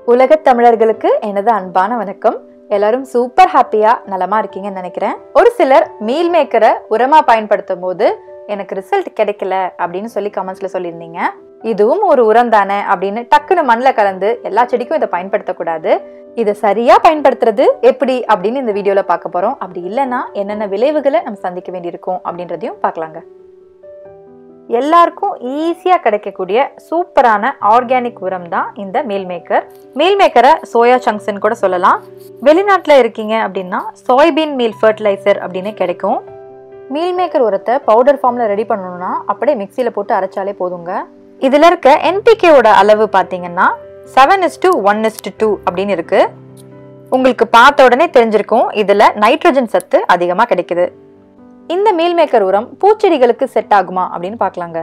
உலகத் தமிழர்களுக்கு எனது அன்பான வணக்கம். எல்லாரும் சூப்பர் ஹாப்பியா நலமா இருக்கீங்கன்னு நினைக்கிறேன். ஒரு சிலர் மீல் மேக்கரை உரமா பயன்படுத்தும் போது எனக்கு ரிசல்ட் கிடைக்கல அப்படின்னு சொல்லி கமெண்ட்ஸ்ல சொல்லியிருந்தீங்க. இதுவும் ஒரு உரம் தானே அப்படின்னு டக்குன்னு மண்ணில் கலந்து எல்லா செடிக்கும் இதை பயன்படுத்தக்கூடாது. இதை சரியா பயன்படுத்துறது எப்படி அப்படின்னு இந்த வீடியோல பார்க்க போறோம். அப்படி இல்லைன்னா என்னென்ன விளைவுகளை நம்ம சந்திக்க வேண்டியிருக்கும் அப்படின்றதையும் பார்க்கலாங்க. எல்லாருக்கும் ஈஸியாக கிடைக்கக்கூடிய சூப்பரான ஆர்கானிக் உரம் தான் இந்த மீல் மேக்கர். மீல் மேக்கரை சோயா சங்க்ஸ்ன்னு கூட சொல்லலாம். வெளிநாட்டில் இருக்கீங்க அப்படின்னா சோய்பீன் மீல் ஃபர்டிலைசர் அப்படின்னு கிடைக்கும். மீல் மேக்கர் உரத்தை பவுடர் ஃபார்மில் ரெடி பண்ணணும்னா அப்படியே மிக்சியில் போட்டு அரைச்சாலே போதுங்க. இதில் இருக்க NPKவோட அளவு பார்த்தீங்கன்னா 7:1:2 அப்படின்னு இருக்கு. உங்களுக்கு பார்த்த உடனே தெரிஞ்சிருக்கும் இதில் நைட்ரஜன் சத்து அதிகமாக கிடைக்குது. இந்த மீல் மேக்கர் உரம் பூச்செடிகளுக்கு செட் ஆகுமா அப்படின்னு பார்க்கலாங்க.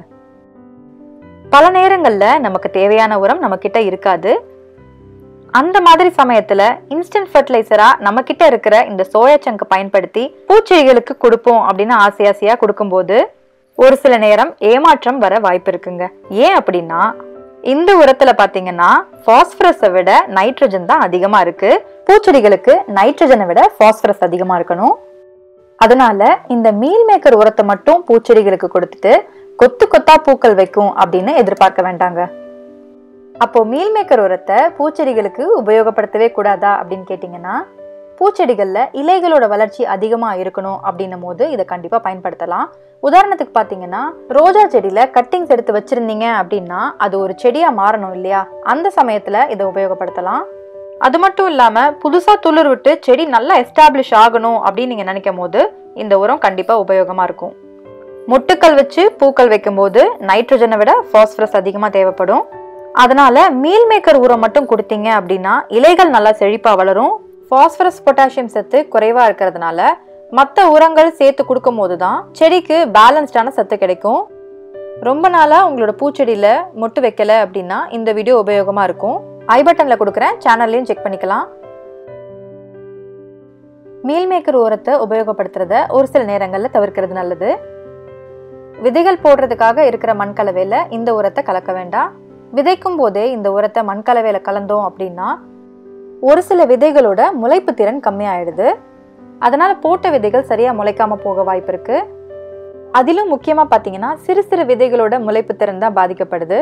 பல நேரங்கள்ல நமக்கு தேவையான உரம் நம்ம கிட்ட இருக்காது. அந்த மாதிரி சமயத்துல இன்ஸ்டன்ட் ஃபர்டிலைசரா நம்ம கிட்ட இருக்கிற இந்த சோயா சங்கை பயன்படுத்தி பூச்செடிகளுக்கு கொடுப்போம் அப்படின்னு ஆசையா கொடுக்கும்போது ஒரு சில நேரம் ஏமாற்றம் வர வாய்ப்பு இருக்குங்க. ஏன் அப்படின்னா இந்த உரத்துல பாத்தீங்கன்னா பாஸ்பரஸை விட நைட்ரஜன் தான் அதிகமா இருக்கு. பூச்செடிகளுக்கு நைட்ரஜனை விட பாஸ்பரஸ் அதிகமா இருக்கணும். அதனால இந்த மீல் மேக்கர் உரத்தை மட்டும் பூச்செடிகளுக்கு கொடுத்துட்டு கொத்து கொத்தா பூக்கள் வைக்கும் அப்படின்னு எதிர்பார்க்க வேண்டாங்க. அப்போ மீல் மேக்கர் உரத்தை பூச்செடிகளுக்கு உபயோகப்படுத்தவே கூடாதா அப்படின்னு கேட்டீங்கன்னா, பூச்செடிகள்ல இலைகளோட வளர்ச்சி அதிகமா இருக்கணும் அப்படின்னும் போது இதை கண்டிப்பா பயன்படுத்தலாம். உதாரணத்துக்கு பாத்தீங்கன்னா ரோஜா செடியில கட்டிங்ஸ் எடுத்து வச்சிருந்தீங்க அப்படின்னா அது ஒரு செடியா மாறணும் இல்லையா, அந்த சமயத்துல இதை உபயோகப்படுத்தலாம். அது மட்டும் இல்லாம புதுசா துளிர் விட்டு செடி நல்லா எஸ்டாப்ளிஷ் ஆகணும் அப்படின்னு நீங்க நினைக்கும் போது இந்த உரம் கண்டிப்பா உபயோகமா இருக்கும். மொட்டுக்கள் வச்சு பூக்கள் வைக்கும் போது நைட்ரஜனை விட பாஸ்பரஸ் அதிகமா தேவைப்படும். அதனால மீல் மேக்கர் உரம் மட்டும் கொடுத்தீங்க அப்படின்னா இலைகள் நல்லா செழிப்பா வளரும். பாஸ்பரஸ் பொட்டாசியம் சத்து குறைவா இருக்கிறதுனால மற்ற உரங்கள் சேர்த்து கொடுக்கும் போதுதான் செடிக்கு பேலன்ஸ்டான சத்து கிடைக்கும். ரொம்ப நாளா உங்களோட பூச்செடியில மொட்டு வைக்கல அப்படின்னா இந்த வீடியோ உபயோகமா இருக்கும். ஐ பட்டன்ல கொடுக்குறேன், சேனல்லையும் செக் பண்ணிக்கலாம். மீல் மேக்கர் உரத்தை உபயோகப்படுத்துறத ஒரு சில நேரங்கள்ல தவிர்க்கிறது நல்லது. விதைகள் போடுறதுக்காக இருக்கிற மண்கலவையில இந்த உரத்தை கலக்க வேண்டாம். விதைக்கும் போதே இந்த உரத்தை மண்கலவையில கலந்தோம் அப்படின்னா ஒரு சில விதைகளோட முளைப்பு திறன் கம்மியாயிடுது. அதனால போட்ட விதைகள் சரியா முளைக்காம போக வாய்ப்பு இருக்கு. அதிலும் முக்கியமா பாத்தீங்கன்னா சிறு சிறு விதைகளோட முளைப்பு திறன் தான் பாதிக்கப்படுது.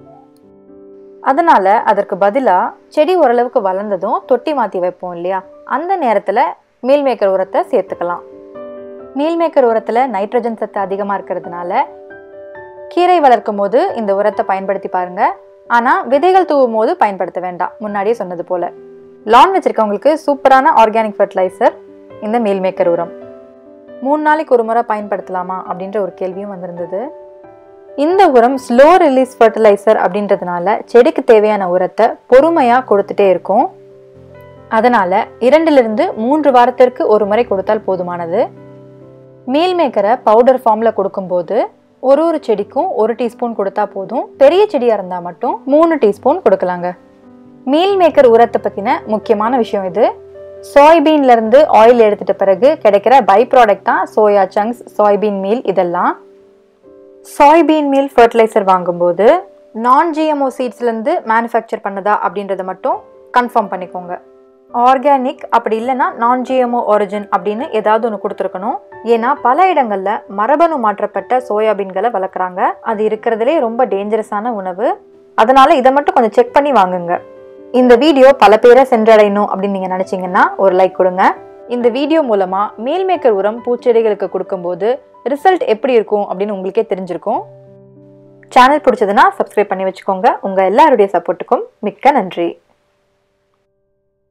அதனால அதற்கு பதிலா செடி ஓரளவுக்கு வளர்ந்ததும் தொட்டி மாத்தி வைப்போம் இல்லையா, அந்த நேரத்துல மீல் மேக்கர் உரத்தை சேர்த்துக்கலாம். மீல் மேக்கர் உரத்துல நைட்ரஜன் சத்து அதிகமா இருக்கிறதுனால கீரை வளர்க்கும் போது இந்த உரத்தை பயன்படுத்தி பாருங்க. ஆனா விதைகள் தூவும் போது பயன்படுத்த வேண்டாம். முன்னாடியே சொன்னது போல லான் வச்சிருக்கவங்களுக்கு சூப்பரான ஆர்கானிக் ஃபர்டிலைசர் இந்த மீல் மேக்கர் உரம். 3 நாளைக்கு ஒரு முறை பயன்படுத்தலாமா அப்படின்ற ஒரு கேள்வியும் வந்திருந்தது. இந்த உரம் ஸ்லோ ரிலீஸ் ஃபர்டிலைசர் அப்படின்றதுனால செடிக்கு தேவையான உரத்தை பொறுமையா கொடுத்துட்டே இருக்கும். அதனால 2-3 வாரத்திற்கு ஒரு முறை கொடுத்தால் போதுமானது. மீல் மேக்கரை பவுடர் ஃபார்ம்ல கொடுக்கும்போது ஒரு செடிக்கும் 1 டீஸ்பூன் கொடுத்தா போதும். பெரிய செடியா இருந்தா மட்டும் 3 டீஸ்பூன் கொடுக்கலாங்க. மீல் மேக்கர் உரத்தை பத்தின முக்கியமான விஷயம் இது. சோய்பீன்ல இருந்து ஆயில் எடுத்துட்ட பிறகு கிடைக்கிற பை ப்ராடக்ட் தான் சோயா சங்க்ஸ், சோய்பீன் மீல். இதெல்லாம் சோய்பீன் மீல் ஃபர்டிலைசர் வாங்கும்போது non-GMO சீட்ஸ்ல இருந்து மேனுஃபேக்சர் பண்ணதா அப்படின்றத மட்டும் கன்ஃபார்ம் பண்ணிக்கோங்க. ஆர்கானிக் அப்படி இல்லைன்னா non-GMO origin அப்படின்னு ஏதாவது ஒன்று கொடுத்துருக்கணும். ஏன்னா பல இடங்கள்ல மரபணு மாற்றப்பட்ட சோயாபீன்களை வளர்க்குறாங்க. அது இருக்கிறதுலே ரொம்ப டேஞ்சரஸான உணவு. அதனால இதை மட்டும் கொஞ்சம் செக் பண்ணி வாங்குங்க. இந்த வீடியோ பல பேரை சென்றடையணும் அப்படின்னு நீங்க நினைச்சீங்கன்னா ஒரு லைக் கொடுங்க. இந்த வீடியோ மூலமா மீல் மேக்கர் உரம் பூச்செடிகளுக்கு கொடுக்கும்போது ரிசல்ட் எப்படி இருக்கும் அப்படின்னு உங்களுக்கே தெரிஞ்சிருக்கும். சேனல் பிடிச்சதுன்னா சப்ஸ்கிரைப் பண்ணி வச்சுக்கோங்க. உங்க எல்லாருடைய சப்போர்ட்டுக்கும் மிக்க நன்றி.